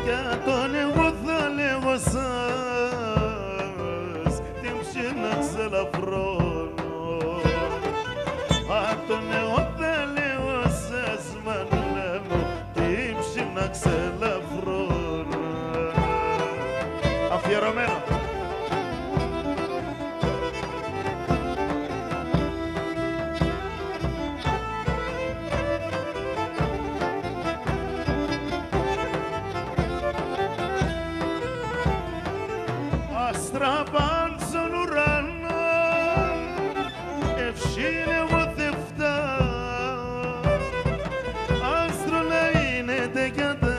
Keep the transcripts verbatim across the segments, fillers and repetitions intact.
Για τον εγώ θα λέγω σας την ψήναξε ελαφρώνω. Απ' τον εγώ θα λέγω σας μανούλα μου την ψήναξε ελαφρώνω. Αφιερωμένο. Άστραπαν στον ουρανό ευσύνε βοθευτά άστρο να είναι τεκιατά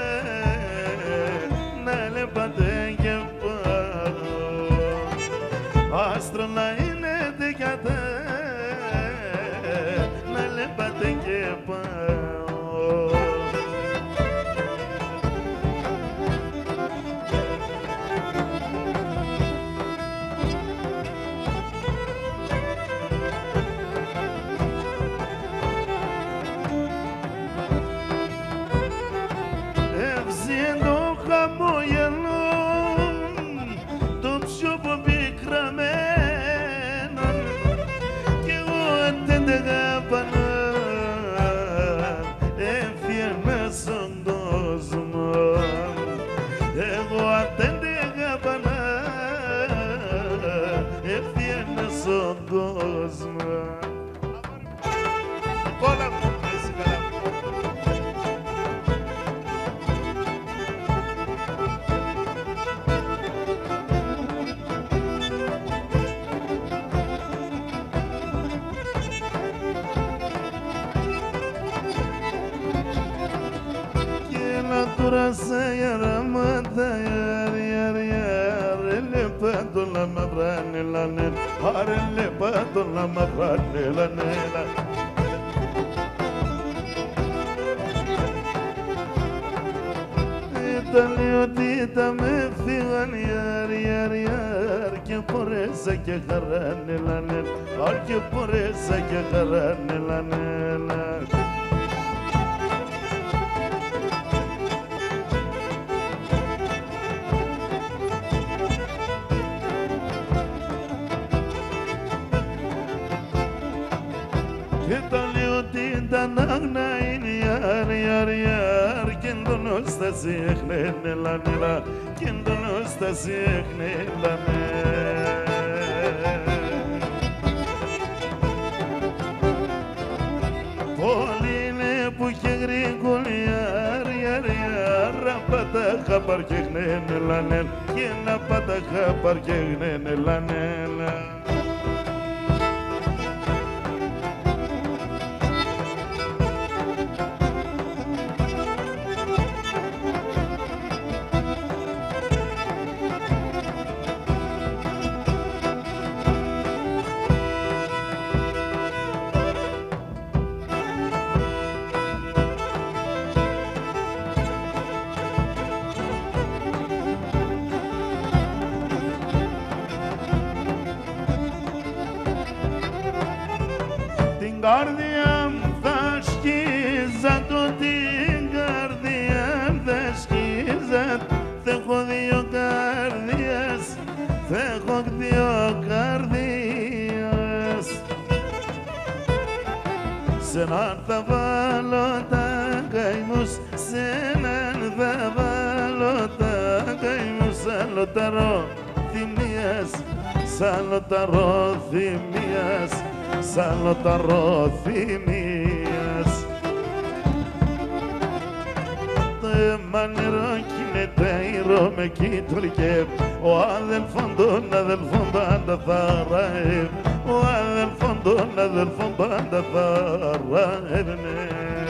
να λεπάτε και πάνω άστρο να είναι τεκιατά να λεπάτε και πάνω. Το πιο πικραμένο κι εγώ αντέντεγα πάνω έφυγε στον κόσμο εγώ αντέντεγα πάνω έφυγε στον κόσμο. Όλα μου, εσύ καλά. Τώρα σε γεράματα γιαρ γιαρ γιαρ ελεπάτω να μ' βράνελανε άρε ελεπάτω να μ' βράνελανε. Ήταν ότι τα με φύγαν γιαρ γιαρ γιαρ και πορέσα και χαράνελανε άρ και πορέσα και χαράνελανε. Και τα λέω την τανάγνα είναι ιαρ ιαρ ιαρ και εντονώς τα σίχνε νελανέλα και εντονώς τα σίχνε νελανέλα. Πολύ είναι που είχε γρήγορη ιαρ ιαρ ιαρ απάτα χαπαρ και χνε νελανέλ και να πάτα χαπαρ και χνε νελανέλα. Την καρδιά μου θα σκίζα το την καρδιά θα σκίζα θα έχω δύο καρδιές θα έχω δύο καρδιές σε έναν θα βάλω τα καημούς σε έναν θα βάλω τα καημούς άλλο τα ροθυμίας σαν τα ροθυμίας σαν τα ροθυμίας. Το αίμα νερό κινείται ήρω με κοίτρικε ο αδελφόν των αδελφών πάντα θα ραεύ ο αδελφόν των αδελφών πάντα θα ραεύνε.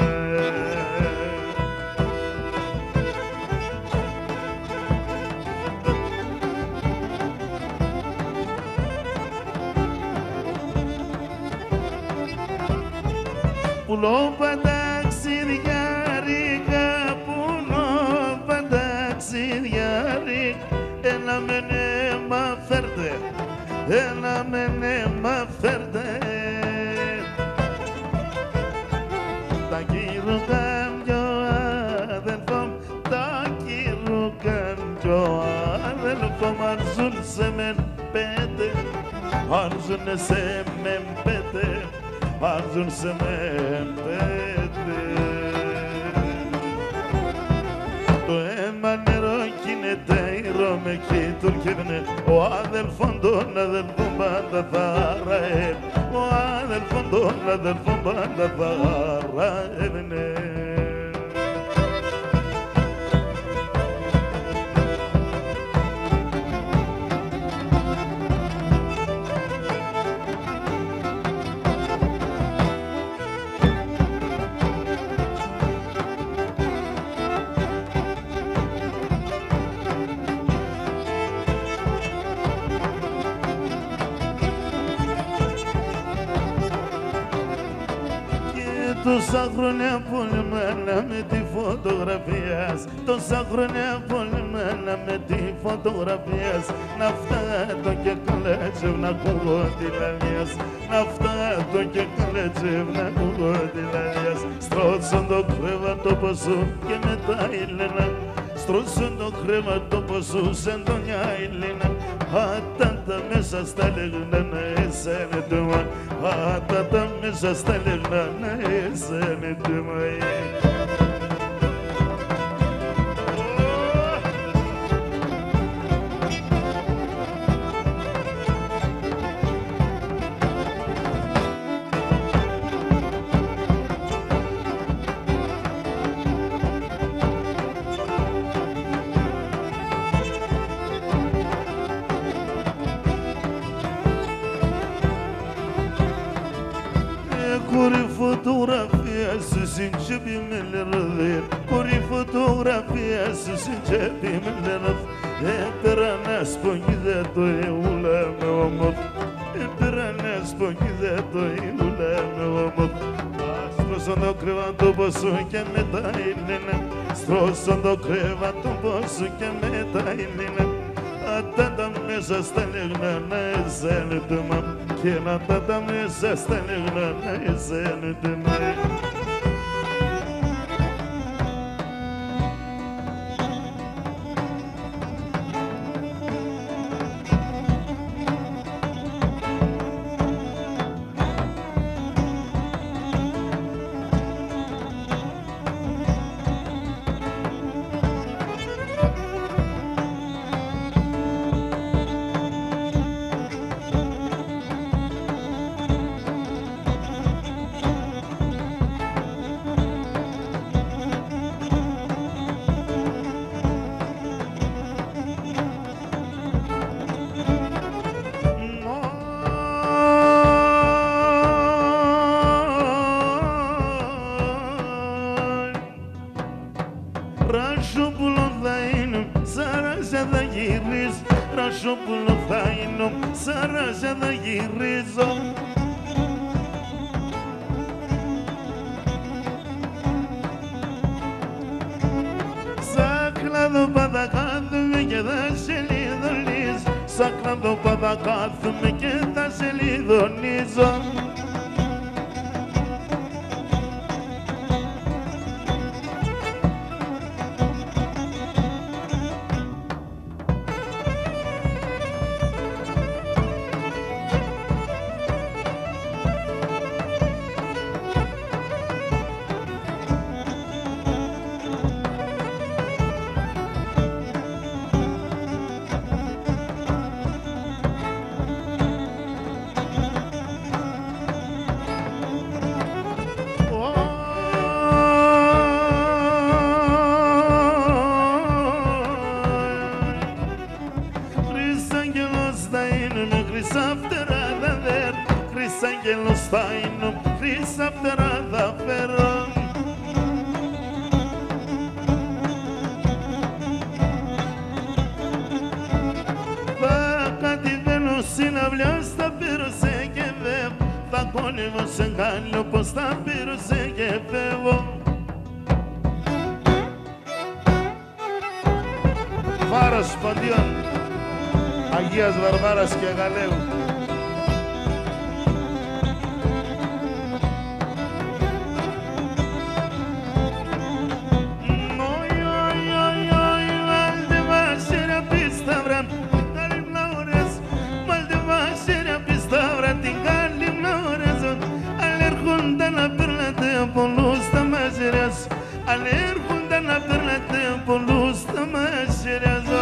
Πουλώ πανταξιδιάρικα, πουλώ πανταξιδιάρικα, ένα με νέμα φέρτε, ένα με νέμα φέρτε. Τα κύριο κάμιο αδελφό, τα κύριο men pete Arzun se men pete Arzun se men pete Το αίμα νερό κινείται, η Ρώμη και η Τουρκεύνε Ο αδελφόν των αδελφών πάντα θα ραέ Ο αδελφόν των αδελφών πάντα θα ραέβαινε Τόσα χρόνια πολεμάνα με τη φωτογραφία Τόσα χρόνια πολεμάνα με τη φωτογραφία Ναυτάτο και κλέτσευ να ακούγω τη λαλίας Ναυτάτο και κλέτσευ να ακούγω τη λαλίας Στρώτσον το κρεβατό σου και μετά η Λένα Στρώτσον το κρεβατό σου σαν τον μια η Λένα Ατάτα μέσα στα λεγνά να εσένε το μα Ατάτα μέσα στα λεγνά να εσένε το μα Κόρη φωτογραφία σου συντσέπη με λερδέρ Κόρη φωτογραφία σου συντσέπη με λερδέρ Έπερα να σπογγίδε το αιούλα με ομόθ Έπερα να σπογγίδε το αιούλα με ομόθ Στρώσον το κρεβατό σου και μετά η Λένα Στρώσον το κρεβατό σου και μετά η Λένα Ατάτα μέσα στα λεγνά να εσένε το μα Και να τάτα μέσα στα λεγνά να εσένε το μα Ρασόπουλο θα είναι, σαράζα θα γυρίζω Ρασόπουλο θα είναι, σαράζα θα γυρίζω Σαν κλαδόπαδα κάθομαι και θα σε λιδονίζω Σαν κλαδόπαδα κάθομαι και θα σε λιδονίζω Άγγελος θα είναι, χρύσα φτερά θα φέρω Θα κατηβαίνω συναυλιά στα πύρωσε και φεύγω Θα κόλληβω σε κάλλιο πως θα πύρωσε και φεύγω Βάρος Ποντιών Αγίας Βαρβάρας και Γαλέου Σιριαζό.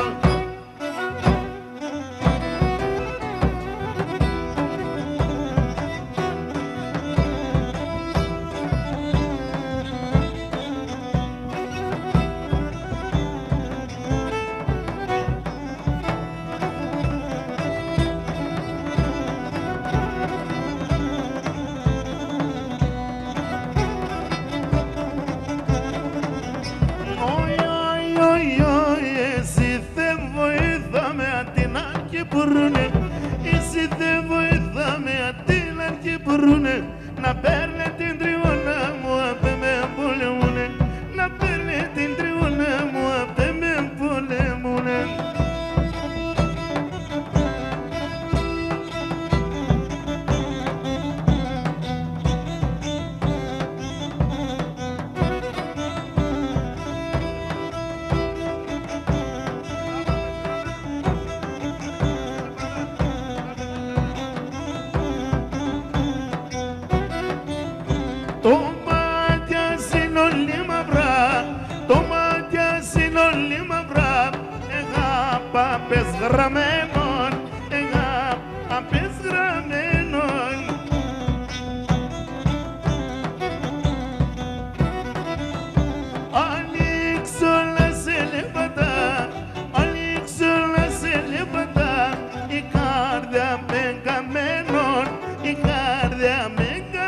Εσύ δεν βοηθάμε αντί να κυπρούνε, να παίρνε την τριβώνα μου απ' με πολεμούνε, να παίρνε την τριβώνα μου απ' με πολεμούνε. Το μάτια είναι όλοι μαυρά, το μάτια είναι όλοι μαυρά, εγάπα πες γραμμένον, εγάπα πες γραμμένον. Ανοίξω όλα σε λεπατά, ανοίξω όλα σε λεπατά, η καρδιά με καμένον, η καρδιά με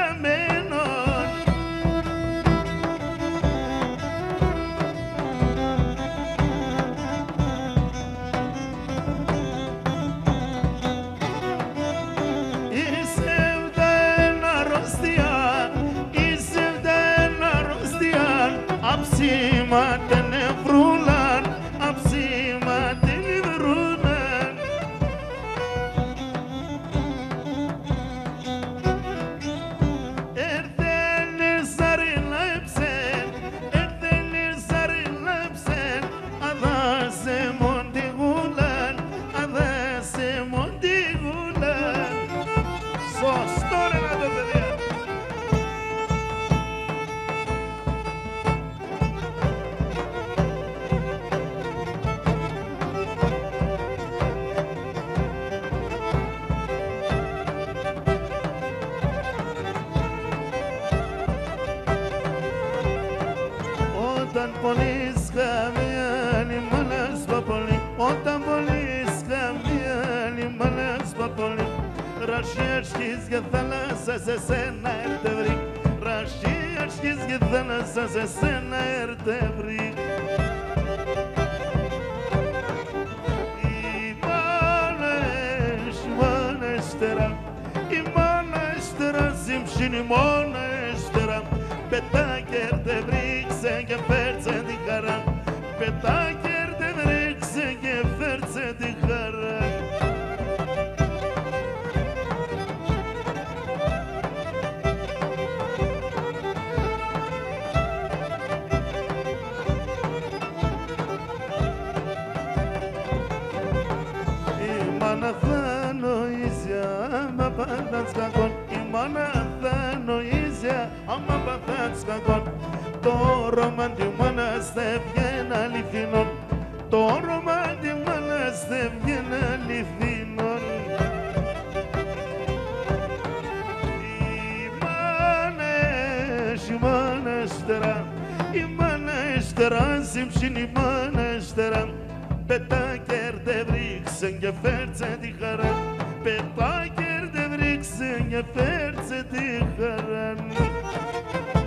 αψίματα νευρούλαν, αψίματα νευρούλαν. Έρθενε σαριλέψεν, έρθενε σαριλέψεν, αδάσε μοντιγούλαν, αδάσε μοντιγούλαν. Σωστό ρε να το παιδιά. Όταν πονείς καμία μάνα σπαπολή, όταν πονείς καμία μάνα σπαπολή, ρασιέσκεις για θάλασσα σε σένα ερτευρή, ρασιέσκεις για θάλασσα σε σένα ερτευρή. Η μάνα έχει μάνα εστερά, η μάνα εστερά ζυμψήν η μάνα εστερά, πετά και ερτευρήξε και φέρτσε τη χαρά, πετά και ερτευρήξε και φέρτσε τη χαρά. Η μάνα θα νοήσει άμα πατάς κακόν, η μάνα θα νοήσει άμα πατάς κακόν. Το ρομάν τη μάνας δεν βγαίνει αληθινόν, το ρομάν τη μάνας δεν βγαίνει αληθινόν. Η μάνα έχει μάνα εστερά, η μάνα εστερά ζυμψήν η μάνα εστερά, πετά και ερτευρήξε και φέρτσε τη χαρά, πετά και ερτευρήξε και φέρτσε τη χαρά.